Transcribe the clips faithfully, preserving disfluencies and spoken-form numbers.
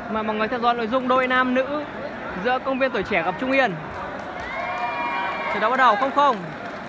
Mà mọi người theo dõi nội dung đôi nam nữ giữa Công viên Tuổi Trẻ gặp Trung Yên. Trận đấu bắt đầu không không.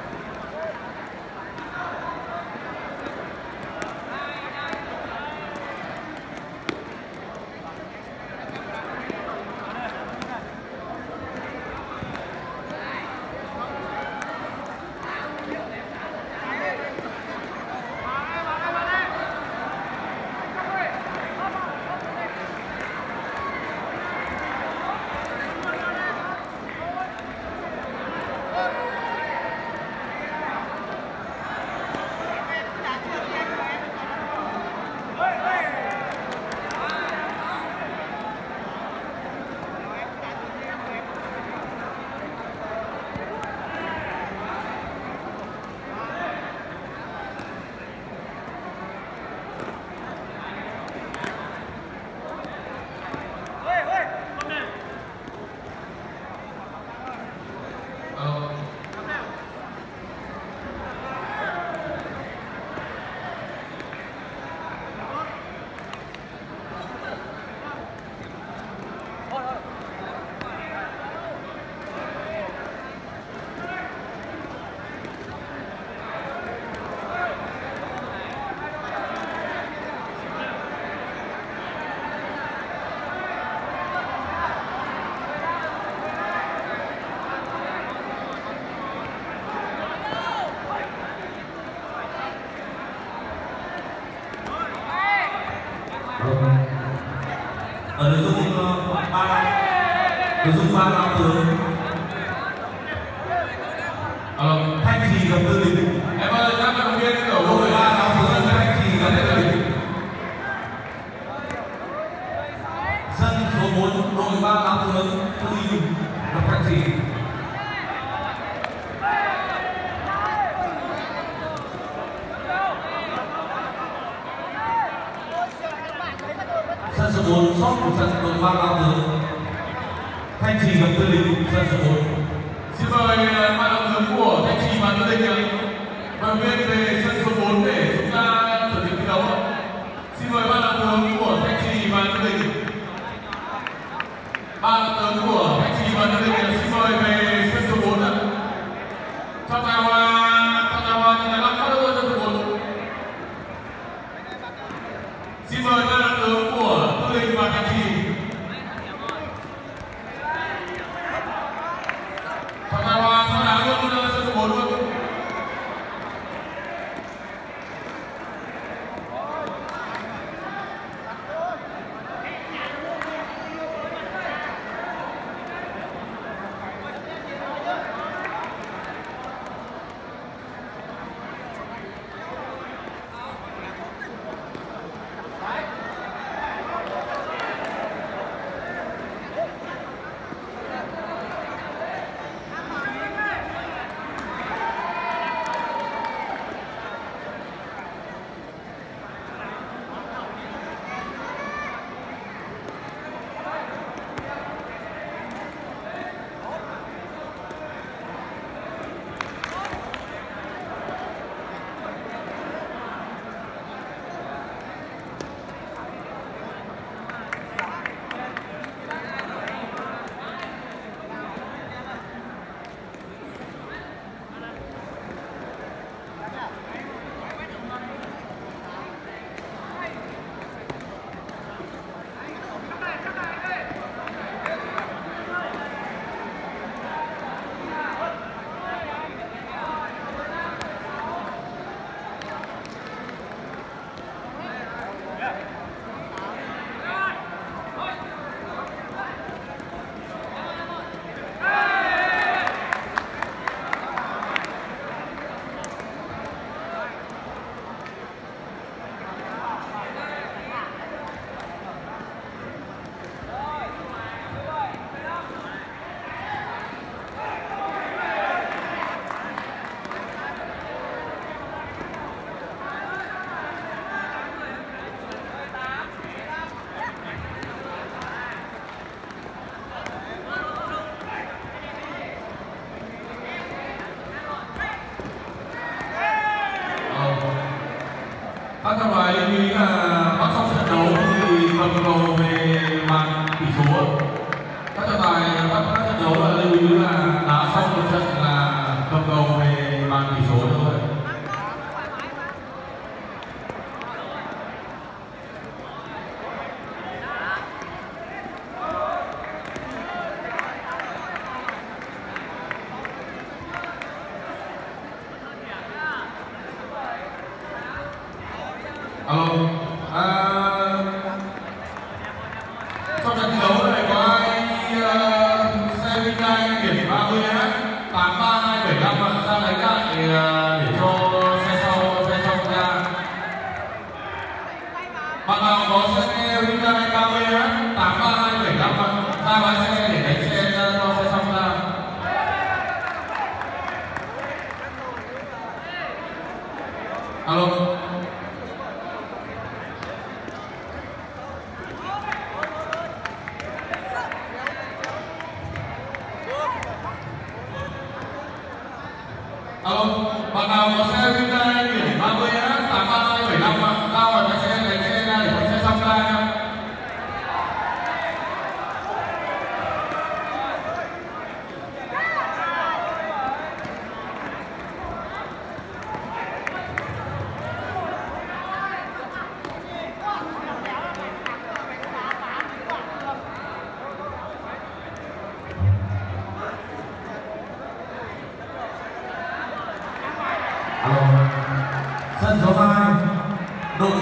Ở nội dung ba nội dung ba năm tướng Thanh Trì gặp Tư Đình. Em ơi, các vận động viên ở đội ba năm tướng Thanh Trì gặp Tư Đình. Sân số bốn đội ba năm tướng Tư Đình gặp Thanh Trì. Sân số bốn sót của sân đội ba năm tướng Thanh Trì gặp Tư Đình. Sân số bốn. Xin mời ban động tướng của Thanh Trì và Tư Đình vận động viên về sân số bốn để chúng ta chuẩn bị thi đấu. Xin mời ban động tướng của Thanh Trì và Tư Đình. Ban động tướng của Thanh Trì và Tư Đình xin mời về sân số bốn ạ. Cho chào cho chào nhà lãnh đạo sân số bốn. Xin mời ban động tướng của Tư Đình và Thanh Trì. Chào chào cho đá luôn sân số bốn luôn.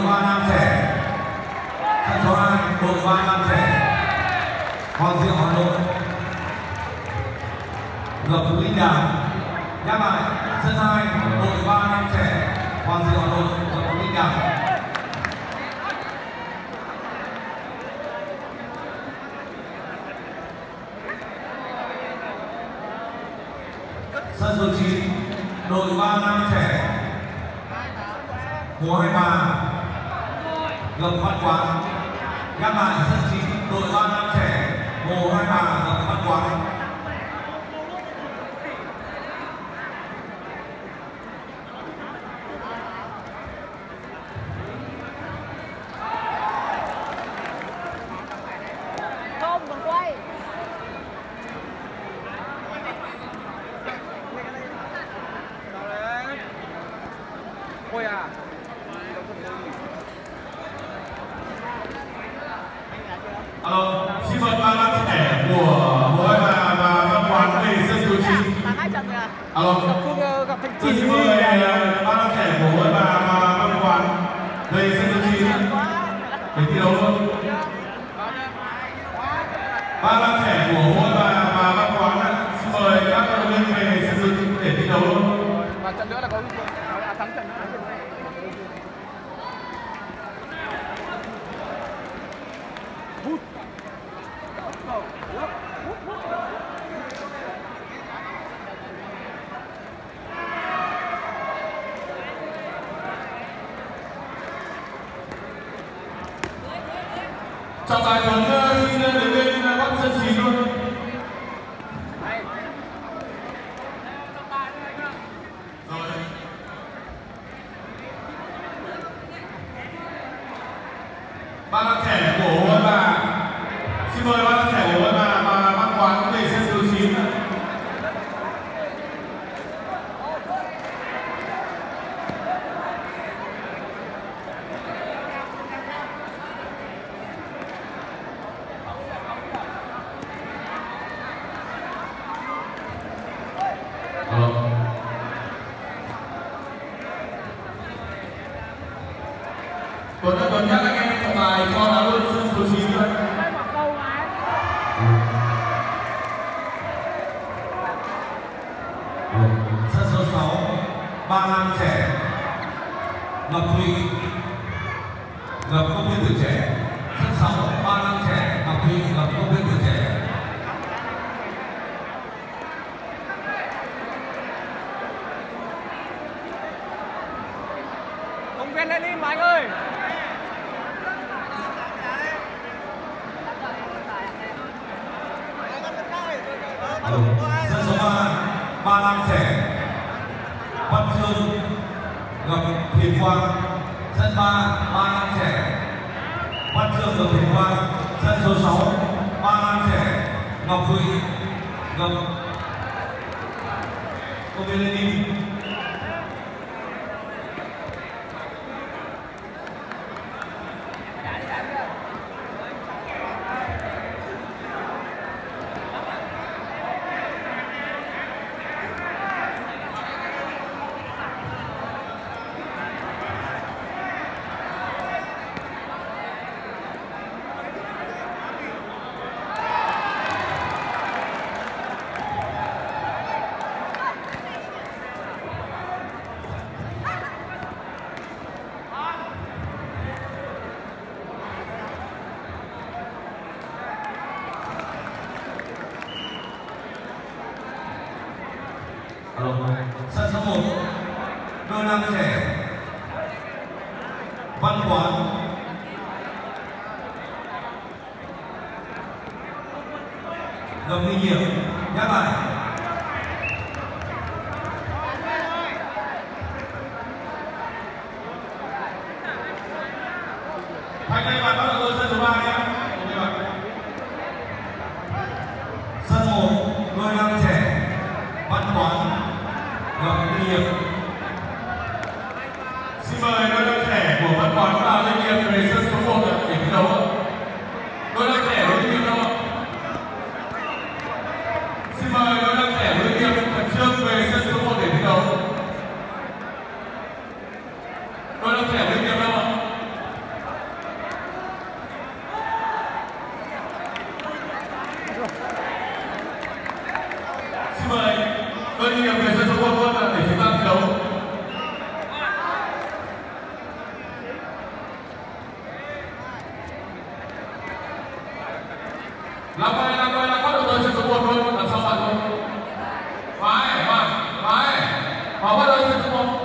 ba nam trẻ. Sân số hai đội ba nam trẻ. Hoàng Diệu Hà Nội. Ngọc Linh Đàm. Nhắc lại sân hai đội ba nam trẻ. Hoàng Diệu Hà Nội, Ngọc Linh Đàm. Sân số chín đội ba nam trẻ. Hồ Hải Bà. Ngọc Văn Quán. Nhắc lại sân chín đội ba nam trẻ. Hồ Hải Bà, Ngọc Văn Quán. Không, còn quay. Ôi à. Alo, xin mời ba nam trẻ của Hồ Hải Bà và Văn Quán về sân số chín. Thằng hai trận kìa. Alo, Phương gặp Thanh tôi Trì. xin mời ba nam trẻ của Hồ Hải Bà và Văn Quán về sân số chín để thi đấu luôn. Ba nam trẻ của Hồ Hải Bà và Văn Quán xin mời các vận động viên về sân số chín để thi đấu luôn. Và trận nữa là có à, thắng trận nữa. Trọng tài Tuấn xin đến bên bắt sân chín luôn. Rồi. Ba nam trẻ của Hồ Hải Bà. Xin mời ba nam trẻ của Hồ Hải Bà và Văn Quán về sân số chín. Tuấn đã Tuấn nhắc anh em trọng tài cho đá luôn sân số chín thôi. Sân số sáu ba nam trẻ. Ngọc Thùy. Ngọc công viên tuổi trẻ. Sân sáu ba nam trẻ. Ngọc Thùy, Ngọc công viên tuổi trẻ. Công viên lên đi mà anh ơi. Sân số ba ba nam trẻ. Văn Trương. Ngọc Thiền Quang. Sân ba ba nam trẻ. Văn Trương, Ngọc Thiền Quang. Sân số sáu ba nam trẻ. Ngọc Thùy, Ngọc công viên Lenin. Sân số một đôi nam trẻ. Văn Quán. Ngọc Huy Nhiễm. Nhắc lại Thanh Thanh bạn bắt đầu sân số ba nhé. sân một đôi nam trẻ. Văn Quán. Ngọc Huy Nhiễm. Xin mời đôi nam trẻ của Văn Quán và Doanh nghiệp về sân số một để thi đấu. Đôi nam trẻ đến thi đấu. Xin mời làm bài làm bài là bắt đầu tới sân số một thôi, làm sao bạn thôi. Phải, phải, phải. Họ bắt đầu sân số một.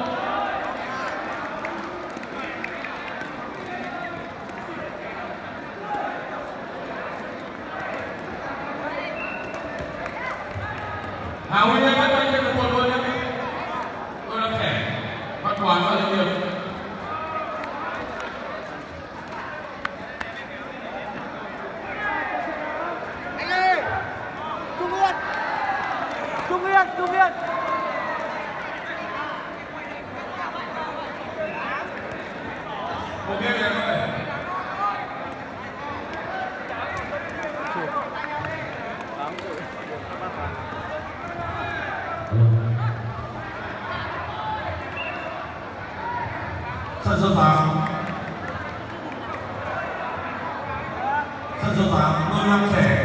Hào Huy ơi, bắt tay trên một luôn nhé. Tôi đang trẻ, bắt quán vào lên điểm. Anh ơi, Trung Yên, Trung Yên, Trung Yên. Ok em ơi. Sân số tám. Sân số tám, đôi nam trẻ